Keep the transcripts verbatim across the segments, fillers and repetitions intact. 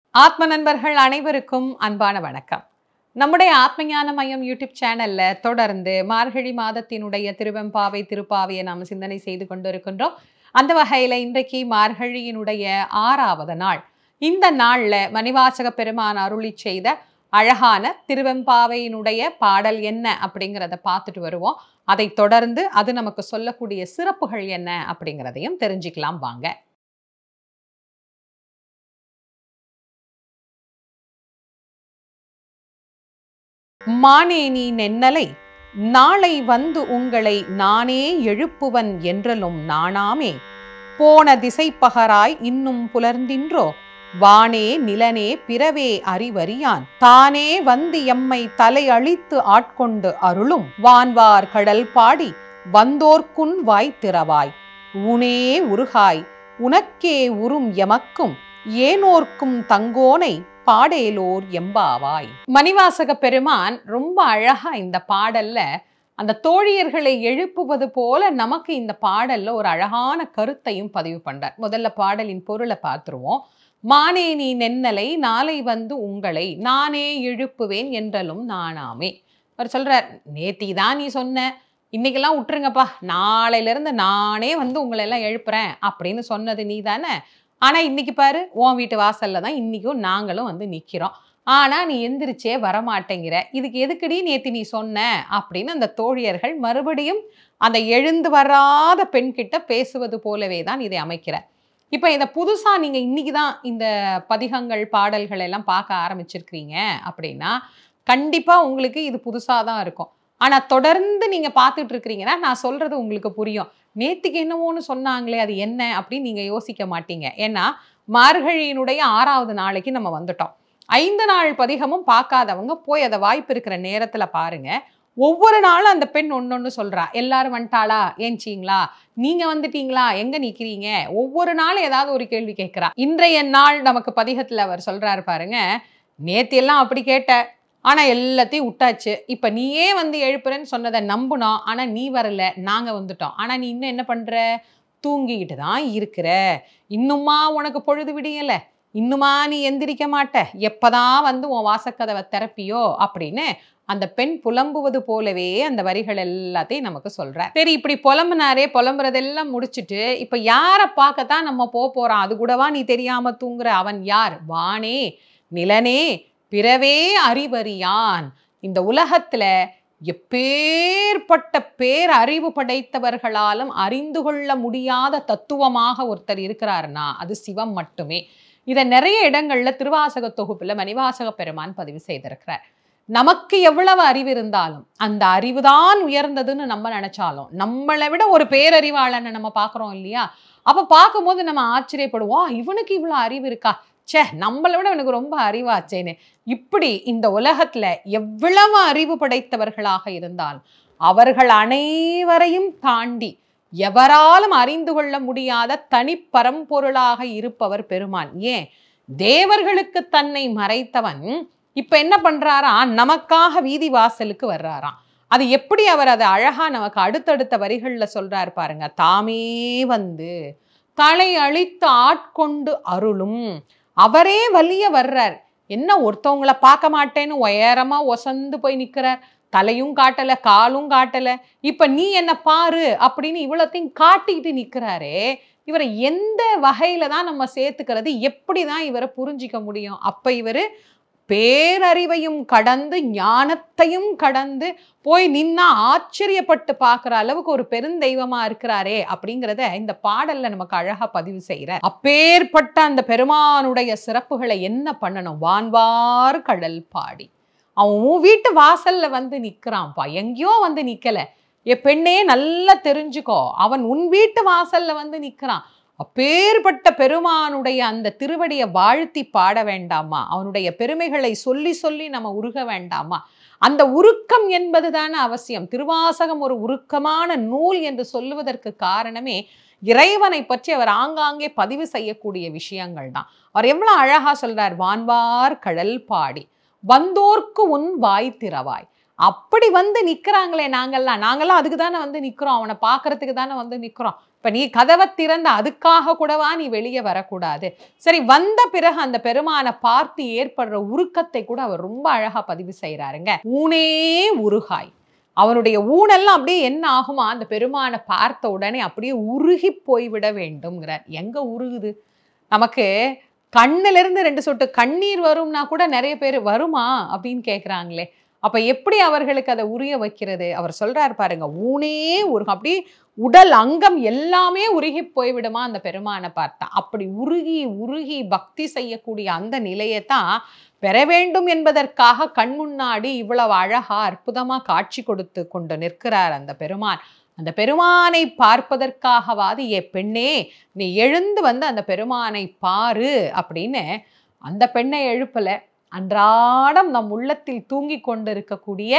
ஆத்ம நண்பர்கள் அனைவருக்கும் அன்பான வணக்கம். நம்முடைய ஆத்மஞான மையம் யூடியூப் சேனல்ல தொடர்ந்து மார்கழி மாதத்தினுடைய திருவெம்பாவை திருப்பாவையை நாம் சிந்தனை செய்து கொண்டிருக்கின்றோம். அந்த வகையில இன்றைக்கு மார்கழியினுடைய ஆறாவது நாள். இந்த நாள்ல மணிவாசக பெருமான் அருளி செய்த அழகான திருவெம்பாவையினுடைய பாடல் என்ன அப்படிங்கிறத பார்த்துட்டு வருவோம். அதை தொடர்ந்து அது நமக்கு சொல்லக்கூடிய சிறப்புகள் என்ன அப்படிங்கிறதையும் தெரிஞ்சுக்கலாம் வாங்க. மானேனி நென்னலை நாளை வந்து உங்களை நானே எழுப்புவன் என்றலும் நாணாமே போன திசைப்பகராய் இன்னும் புலர்ந்தின்றோ வானே நிலனே பிறவே அறிவறியான் தானே வந்து எம்மை தலை அழித்து ஆட்கொண்டு அருளும் வான்வார் கடல் பாடி வந்தோர்க்குன் வாய் திறவாய் ஊனே உருகாய் உனக்கே உறும் எமக்கும் ஏனோர்க்கும் தங்கோனை பாடேலோர் எம்பாவாய். மணிவாசக பெருமான் ரொம்ப அழகா இந்த பாடல்ல அந்த தோழியர்களை எழுப்புவது போல நமக்கு இந்த பாடல்ல ஒரு அழகான கருத்தையும் பதிவு பண்றார். முதல்ல பாடலின் பொருளை பார்த்துருவோம். மானே நீ நென்னலை நாளை வந்து உங்களை நானே எழுப்புவேன் என்றலும் நானாமே. அவர் சொல்றார், நேத்தி தான் நீ சொன்ன, இன்னைக்கெல்லாம் விட்டுருங்கப்பா, நாளையில இருந்து நானே வந்து உங்களை எல்லாம் எழுப்புறேன் அப்படின்னு சொன்னது நீ தானே. ஆனா இன்னைக்கு பாரு, உன் வீட்டு வாசல்ல தான் இன்னைக்கும் நாங்களும் வந்து நிக்கிறோம். ஆனா நீ எந்திரிச்சே வரமாட்டேங்கிற, இதுக்கு எதுக்குடி நேத்தி நீ சொன்ன அப்படின்னு அந்த தோழியர்கள் மறுபடியும் அந்த எழுந்து வராத பெண் கிட்ட பேசுவது போலவே தான் இதை அமைக்கிறார். இப்ப இதை புதுசா நீங்க இன்னைக்கு தான் இந்த பதிகங்கள் பாடல்கள் எல்லாம் பார்க்க ஆரம்பிச்சிருக்கிறீங்க அப்படின்னா கண்டிப்பா உங்களுக்கு இது புதுசா தான் இருக்கும். ஆனா தொடர்ந்து நீங்க பார்த்துட்டு இருக்கிறீங்கன்னா நான் சொல்றது உங்களுக்கு புரியும். நேத்திக்கு என்னவோன்னு சொன்னாங்களே அது என்ன அப்படின்னு நீங்க யோசிக்க மாட்டீங்க. ஏன்னா மார்கழியினுடைய ஆறாவது நாளைக்கு நம்ம வந்துட்டோம். ஐந்து நாள் பதிகமும் பார்க்காதவங்க போய் அதை வாய்ப்பு இருக்கிற நேரத்துல பாருங்க. ஒவ்வொரு நாளும் அந்த பெண் ஒன்னொன்னு சொல்றா. எல்லாரும் வந்துட்டாளா, ஏஞ்சிங்களா, நீங்க வந்துட்டீங்களா, எங்க நிக்கிறீங்க, ஒவ்வொரு நாளும் ஏதாவது ஒரு கேள்வி கேட்கிறா. இன்றைய நாள் நமக்கு பதிகத்துல அவர் சொல்றாரு பாருங்க, நேத்தி எல்லாம் அப்படி கேட்ட, ஆனா எல்லாத்தையும் விட்டாச்சு, இப்ப நீயே வந்து எழுப்புறேன்னு சொன்னதை நம்புனோம், ஆனா நீ வரல, நாங்க வந்துட்டோம். ஆனா நீ இன்னும் என்ன பண்ற, தூங்கிக்கிட்டு தான் இருக்கிற, இன்னுமா உனக்கு பொழுது விடியல, இன்னுமா நீ எந்திரிக்க மாட்ட, எப்பதான் வந்து உன் வாசக்கதவை திறப்பியோ அப்படின்னு அந்த பெண் புலம்புவது போலவே அந்த வரிகள் எல்லாத்தையும் நமக்கு சொல்ற. சரி, இப்படி புலம்புனாரே, புலம்புறதெல்லாம் முடிச்சுட்டு இப்ப யாரை பார்க்கத்தான் நம்ம போக போறோம், அது கூடவா நீ தெரியாம தூங்குற, அவன் யார், வானே நிலனே பிறவே அறிவறியான். இந்த உலகத்துல எப்பேற்பட்ட பேர் அறிவு படைத்தவர்களாலும் அறிந்து கொள்ள முடியாத தத்துவமாக ஒருத்தர் இருக்கிறாருன்னா அது சிவம் மட்டுமே. இதை நிறைய இடங்கள்ல திருவாசக தொகுப்புல மணிவாசக பெருமான் பதிவு செய்திருக்கிறார். நமக்கு எவ்வளவு அறிவு இருந்தாலும் அந்த அறிவுதான் உயர்ந்ததுன்னு நம்ம நினைச்சாலும் நம்மளை விட ஒரு பேரறிவாளனை நம்ம பார்க்கிறோம் இல்லையா, அப்ப பார்க்கும்போது நம்ம ஆச்சரியப்படுவோம், இவனுக்கு இவ்வளவு அறிவு இருக்கா, சே நம்மளை விட எனக்கு ரொம்ப அறிவாச்சேன்னு. இப்படி இந்த உலகத்துல எவ்வளவு அறிவு படைத்தவர்களாக இருந்தாலும் அவர்கள் அனைவரையும் தாண்டி எவராலும் அறிந்து கொள்ள முடியாத தனி பரம்பொருளாக இருப்பவர் பெருமான். ஏன், தேவர்களுக்கு தன்னை மறைத்தவன் இப்ப என்ன பண்றாரா, நமக்காக வீதி வாசலுக்கு வர்றாராம். அது எப்படி அவர் அதை அழகா நமக்கு அடுத்தடுத்த வரிகள்ல சொல்றாரு பாருங்க. தாமே வந்து தலை அழித்து ஆட்கொண்டு அருளும், அவரே வலிய வர்றார். என்ன, ஒருத்தவங்களை பார்க்க மாட்டேன்னு உயரமா ஒசந்து போய் நிக்கிறார், தலையும் காட்டல காலும் காட்டல, இப்ப நீ என்ன பாரு அப்படின்னு இவ்வளத்தையும் காட்டிக்கிட்டு நிக்கிறாரே, இவரை எந்த வகையில தான் நம்ம சேர்த்துக்கிறது, எப்படிதான் இவரை புரிஞ்சிக்க முடியும்? அப்ப இவரு பேரறிவையும் கடந்து ஞானத்தையும் கடந்து போய் நின்னா ஆச்சரியப்பட்டு பார்க்கிற அளவுக்கு ஒரு பெருந்தெய்வமா இருக்கிறாரே அப்படிங்கிறத இந்த பாடல்ல நமக்கு அழகா பதிவு செய்யற. அப்பேற்பட்ட அந்த பெருமானுடைய சிறப்புகளை என்ன பண்ணணும், வான்வார் கடல் பாடி அவன் உன் வீட்டு வாசல்ல வந்து நிக்கிறான்ப்பா, எங்கேயோ வந்து நிக்கல, எ பெண்ணே நல்லா தெரிஞ்சுக்கோ, அவன் உன் வீட்டு வாசல்ல வந்து நிக்கிறான். அப்பேற்பட்ட பெருமானுடைய அந்த திருவடியை வாழ்த்தி பாட வேண்டாமா, அவனுடைய பெருமைகளை சொல்லி சொல்லி நம்ம உருக வேண்டாமா? அந்த உருக்கம் என்பதுதான அவசியம். திருவாசகம் ஒரு உருக்கமான நூல் என்று சொல்லுவதற்கு காரணமே இறைவனை பற்றி அவர் ஆங்காங்கே பதிவு செய்யக்கூடிய விஷயங்கள் தான். அவர் எவ்வளவு அழகா சொல்றார், வான்வார் கடல் பாடி வந்தோர்க்கு உன் வாய் திறவாய். அப்படி வந்து நிக்கிறாங்களே நாங்கெல்லாம் நாங்கெல்லாம் அதுக்கு தானே வந்து நிக்கிறோம், அவனை பார்க்கறதுக்கு தானே வந்து நிக்கிறோம். இப்ப நீ கதவை திறந்த அதுக்காக கூடவா நீ வெளியே வரக்கூடாது? சரி, வந்த பிறகு அந்த பெருமானை பார்த்து ஏற்படுற உருக்கத்தை கூட அவர் ரொம்ப அழகா பதிவு செய்யறாருங்க. ஊனே உருகாய், அவனுடைய ஊனெல்லாம் அப்படியே என்ன ஆகுமா, அந்த பெருமானை பார்த்த உடனே அப்படியே உருகி போய்விட வேண்டும்ங்கிறார். எங்க உருகுது நமக்கு? கண்ணுல இருந்து ரெண்டு சொட்டு கண்ணீர் வரும்னா கூட நிறைய பேர் வருமா அப்படின்னு கேட்கிறாங்களே. அப்ப எப்படி அவர்களுக்கு அதை உரிய வைக்கிறது? அவர் சொல்றாரு பாருங்க, ஊனே உருகும், அப்படி உடல் அங்கம் எல்லாமே உருகி போய்விடுமா அந்த பெருமானை பார்த்தா. அப்படி உருகி உருகி பக்தி செய்யக்கூடிய அந்த நிலையத்தான் பெற வேண்டும் என்பதற்காக கண் முன்னாடி இவ்வளவு அழகா அற்புதமா காட்சி கொடுத்து கொண்டு நிற்கிறார் அந்த பெருமான். அந்த பெருமானை பார்ப்பதற்காகவாது ஏ பெண்ணே நீ எழுந்து வந்து அந்த பெருமானை பாரு அப்படின்னு அந்த பெண்ணை எழுப்பல. அன்றாடம் நம் உள்ளத்தில் தூங்கி கொண்டிருக்கக்கூடிய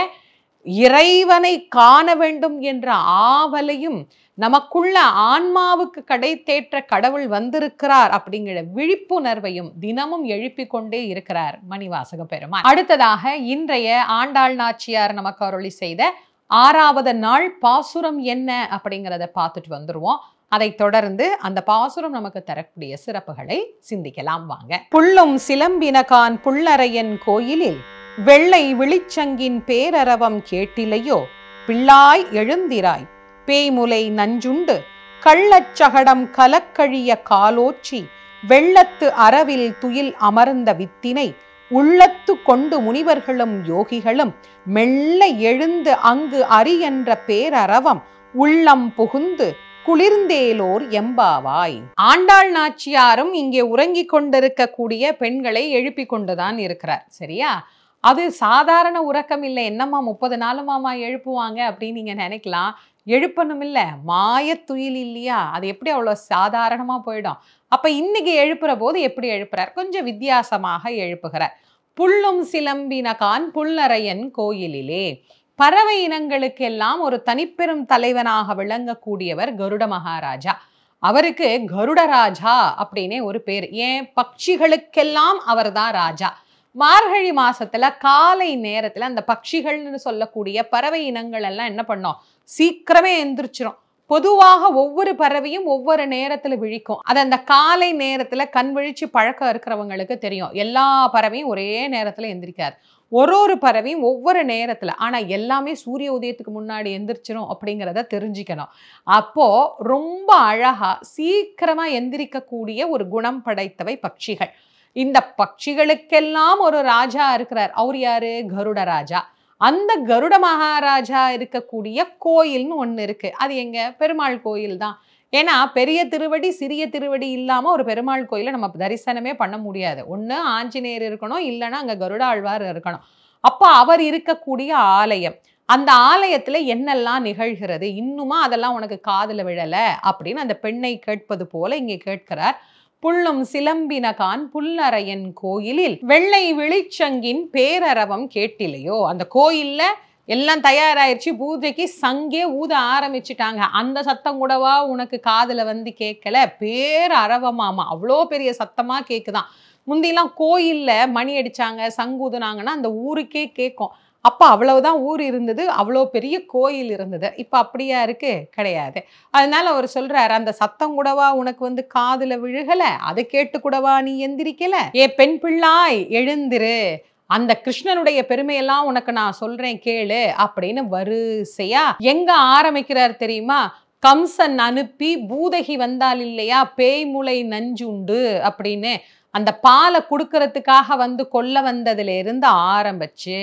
இறைவனை காண வேண்டும் என்ற ஆவலையும் நமக்குள்ள ஆன்மாவுக்கு கடை தேற்ற கடவுள் வந்திருக்கிறார் அப்படிங்கிற விழிப்புணர்வையும் தினமும் எழுப்பி கொண்டே இருக்கிறார் மணிவாசக பெருமான். அடுத்ததாக இன்றைய ஆண்டாள் நாச்சியார் நமக்கு அருளி செய்த ஆறாவது நாள் பாசுரம் என்ன அப்படிங்கிறத பார்த்துட்டு வந்துருவோம். அதை தொடர்ந்து அந்த பாசுரம் நமக்கு தரக்கூடிய சிறப்புகளை சிந்திக்கலாம் வாங்க. புள்ளும் சிலம்பினகான் புள்ளரையன் கோயிலில் வெள்ளை விழிச்சங்கின் பேரரவம் கேட்டிலையோ, பிள்ளாய் எழுந்திராய் பேய்முலை நஞ்சுண்டு கள்ளச்சகடம் கலக்கழிய காலோச்சி வெள்ளத்து அரவில் துயில் அமர்ந்த வித்தினை உள்ளத்து கொண்டு முனிவர்களும் யோகிகளும் மெல்ல எழுந்து அங்கு அரி என்ற பேரரவம் உள்ளம் புகுந்து குளிர்ந்தேலோர் எம்பாவாய். ஆண்டாள் நாச்சியாரும் இங்கே உறங்கிக் கொண்டிருக்கக்கூடிய பெண்களை எழுப்பி கொண்டுதான் இருக்கிறார். சரியா? அது சாதாரண உறக்கம் இல்லை. என்னம்மா முப்பது நாளுமாமா எழுப்புவாங்க அப்படின்னு நீங்க நினைக்கலாம். எழுப்பணும் இல்ல, மாயத்துயில் இல்லையா, அது எப்படி அவ்வளவு சாதாரணமா போயிடும். அப்ப இன்னைக்கு எழுப்புற போது எப்படி எழுப்புறார்? கொஞ்சம் வித்தியாசமாக எழுப்புகிறார். புள்ளும் சிலம்பினகான் புல்லரையன் கோயிலிலே. பறவை இனங்களுக்கெல்லாம் ஒரு தனிப்பெரும் தலைவனாக விளங்கக்கூடியவர் கருட மகாராஜா. அவருக்கு கருடராஜா அப்படின்னே ஒரு பேர். ஏன்? பட்சிகளுக்கெல்லாம் அவர் தான் ராஜா. மார்கழி மாசத்துல காலை நேரத்துல அந்த பட்சிகள்னு சொல்லக்கூடிய பறவை இனங்கள் எல்லாம் என்ன பண்ணோம், சீக்கிரமே எந்திரிச்சிரும். பொதுவாக ஒவ்வொரு பறவையும் ஒவ்வொரு நேரத்துல விழிக்கும். அது அந்த காலை நேரத்துல கண் விழிச்சு பழக்கம் இருக்கிறவங்களுக்கு தெரியும். எல்லா பறவையும் ஒரே நேரத்துல எந்திரிக்காது. ஒரு ஒரு பறவையும் ஒவ்வொரு நேரத்துல, ஆனா எல்லாமே சூரிய உதயத்துக்கு முன்னாடி எந்திரிச்சிரும் அப்படிங்கிறத தெரிஞ்சுக்கணும். அப்போ ரொம்ப அழகா சீக்கிரமா எந்திரிக்கக்கூடிய ஒரு குணம் படைத்தவை பட்சிகள். இந்த பட்சிகளுக்கெல்லாம் ஒரு ராஜா இருக்கிறார். அவர் யாரு? கருட ராஜா. அந்த கருட மகாராஜா இருக்கக்கூடிய கோயில்னு ஒண்ணு இருக்கு. அது எங்க? பெருமாள் கோயில் தான். ஏன்னா பெரிய திருவடி சிறிய திருவடி இல்லாம ஒரு பெருமாள் கோயிலை நம்ம தரிசனமே பண்ண முடியாது. ஒண்ணு ஆஞ்சநேயர் இருக்கணும், இல்லைன்னா அங்க கருட ஆழ்வார் இருக்கணும். அப்ப அவர் இருக்கக்கூடிய ஆலயம், அந்த ஆலயத்துல என்னெல்லாம் நிகழ்கிறது, இன்னுமா அதெல்லாம் உனக்கு காதுல விழல அப்படின்னு அந்த பெண்ணை கேட்பது போல இங்கே கேட்கிறார். புள்ளும் சிலம்பினகான் புல்லரையன் கோயிலில் வெள்ளை விழிச்சங்கின் பேரரவம் கேட்டிலையோ. அந்த கோயில்ல எல்லாம் தயாராயிருச்சு, பூஜைக்கு சங்கே ஊத ஆரம்பிச்சுட்டாங்க. அந்த சத்தம் கூடவா உனக்கு காதுல வந்து கேட்கல? பேரரவமாமா, அவ்வளோ பெரிய சத்தமா கேக்குதான். முந்திலாம் கோயில்ல மணி அடிச்சாங்க, சங்கூதுனாங்கன்னா அந்த ஊருக்கே கேட்கும். அப்ப அவ்வளவுதான் ஊர் இருந்தது, அவ்வளோ பெரிய கோயில் இருந்தது. இப்ப அப்படியா இருக்கு? கிடையாது. அதனால அவர் சொல்றாரு, அந்த சத்தம் கூடவா உனக்கு வந்து காதுல விழுகல? அதை கேட்டு கூடவா நீ எந்திரிக்கல? ஏ பெண் பிள்ளாய் எழுந்திரு, அந்த கிருஷ்ணனுடைய பெருமையெல்லாம் உனக்கு நான் சொல்றேன் கேளு அப்படின்னு வரிசையா எங்க ஆரம்பிக்கிறார் தெரியுமா? கம்சன் அனுப்பி பூதகி வந்தால் இல்லையா, பேய்முலை நஞ்சுண்டு அப்படின்னு அந்த பாலை கொடுக்கறதுக்காக வந்து கொல்ல வந்ததுல இருந்து ஆரம்பிச்சு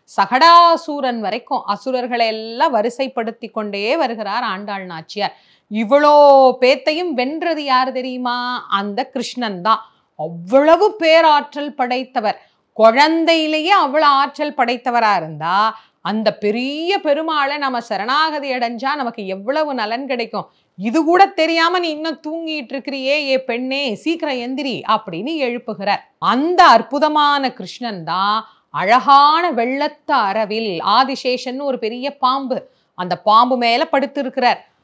சகடாசூரன் வரைக்கும் அசுரர்களை எல்லாம் வரிசைப்படுத்தி கொண்டே வருகிறார் ஆண்டாள் நாச்சியார். இவ்வளோ பேத்தையும் வென்றது யாரு தெரியுமா? அந்த கிருஷ்ணன் தான். அவ்வளவு பேராற்றல் படைத்தவர். குழந்தையிலேயே அவ்வளவு ஆற்றல் படைத்தவரா இருந்தா அந்த பெரிய பெருமாளை நம்ம சரணாகதி அடைஞ்சா நமக்கு எவ்வளவு நலன் கிடைக்கும். இது கூட தெரியாம நீ இன்னும் தூங்கிட்டு இருக்கிறியே, ஏ பெண்ணே சீக்கிரம் எந்திரி அப்படின்னு எழுப்புகிறார். அந்த அற்புதமான கிருஷ்ணன் தான் அழகான வெள்ளத்த அரவில் ஆதிசேஷன் ஒரு பெரிய பாம்பு, அந்த பாம்பு மேல படுத்து இருக்கிறார்.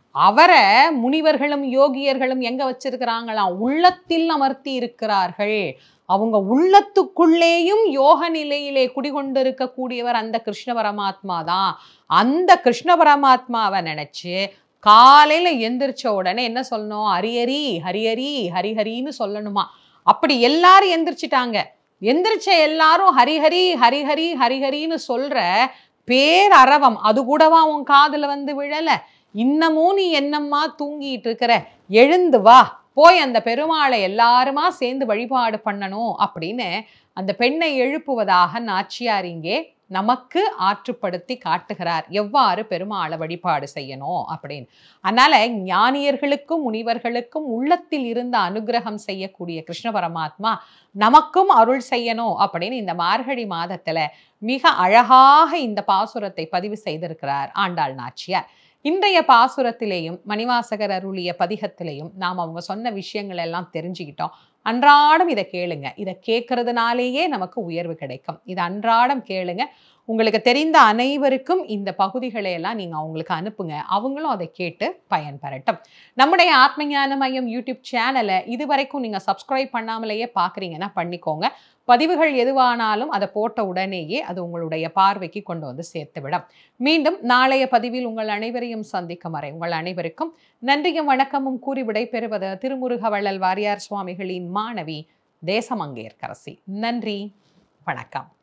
அவரை முனிவர்களும் யோகியர்களும் எங்க வச்சிருக்கிறாங்களாம்? உள்ளத்தில் அமர்த்தி இருக்கிறார்கள். அவங்க உள்ளத்துக்குள்ளேயும் யோக நிலையிலே குடிகொண்டிருக்க கூடியவர் அந்த கிருஷ்ண பரமாத்மா தான். அந்த கிருஷ்ண பரமாத்மாவை நினைச்சு காலையில எந்திரிச்ச உடனே என்ன சொல்லணும்? ஹரியரி ஹரியரி ஹரிஹரின்னு சொல்லணுமா. அப்படி எல்லாரும் எந்திரிச்சிட்டாங்க. எந்திரிச்ச எல்லாரும் ஹரிஹரி ஹரிஹரி ஹரிஹரின்னு சொல்ற பேரரவம் அது கூடவா உன் காதுல வந்து விழல? இன்னமும் நீ என்னம்மா தூங்கிட்டு இருக்கிற? எழுந்து வா, போய் அந்த பெருமாளை எல்லாருமா சேர்ந்து வழிபாடு பண்ணணும் அப்படின்னு அந்த பெண்ணை எழுப்புவதாக நாச்சியார் இங்கே நமக்கு ஆற்றுப்படுத்தி காட்டுகிறார். எவ்வாறு பெருமாளை வழிபாடு செய்யணும் அப்படின்னு. அதனால ஞானியர்களுக்கும் முனிவர்களுக்கும் உள்ளத்தில் இருந்த அனுகிரகம் செய்யக்கூடிய கிருஷ்ண பரமாத்மா நமக்கும் அருள் செய்யணும் அப்படின்னு இந்த மார்கழி மாதத்துல மிக அழகாக இந்த பாசுரத்தை பதிவு செய்திருக்கிறார் ஆண்டாள் நாச்சியார். இன்றைய பாசுரத்திலேயும் மணிவாசகர் அருளிய பதிகத்திலேயும் நாம் அவங்க சொன்ன விஷயங்கள் எல்லாம் தெரிஞ்சுக்கிட்டோம். அன்றாடம் இதை கேளுங்க. இதை கேட்கறதுனாலேயே நமக்கு உயர்வு கிடைக்கும். இதை அன்றாடம் கேளுங்க. உங்களுக்கு தெரிந்த அனைவருக்கும் இந்த பகுதிகளை எல்லாம் நீங்க அவங்களுக்கு அனுப்புங்க. அவங்களும் அதை கேட்டு பயன்பெறட்டும். நம்முடைய ஆத்ம ஞான மையம் யூடியூப் சேனலை இதுவரைக்கும் நீங்க சப்ஸ்கிரைப் பண்ணாமலேயே பார்க்குறீங்கன்னா பண்ணிக்கோங்க. பதிவுகள் எதுவானாலும் அதை போட்ட உடனேயே அது உங்களுடைய பார்வைக்கு கொண்டு வந்து சேர்த்து விடும். மீண்டும் நாளைய பதிவில் உங்கள் அனைவரையும் சந்திக்கும் வரை உங்கள் அனைவருக்கும் நன்றியும் வணக்கமும் கூறி விடைபெறுவது திருமுருக வள்ளல் வாரியார் சுவாமிகளின் மாணவி தேசமங்கையர்க்கரசி. நன்றி, வணக்கம்.